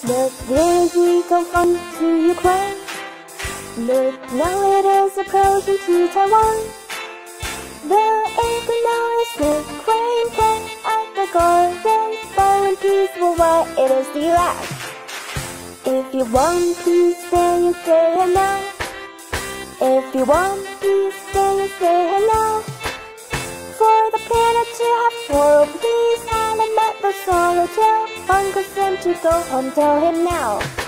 Look, there we go on to Ukraine. Look, now it is approaching to Taiwan. The economics of Ukraine play at the garden, far and peaceful while it is the last. If you want peace, then you stay here now. If you want peace, then you stay here now. For the planet to have world peace, and I met the solitaire. Uncle Sam to go home, tell him now.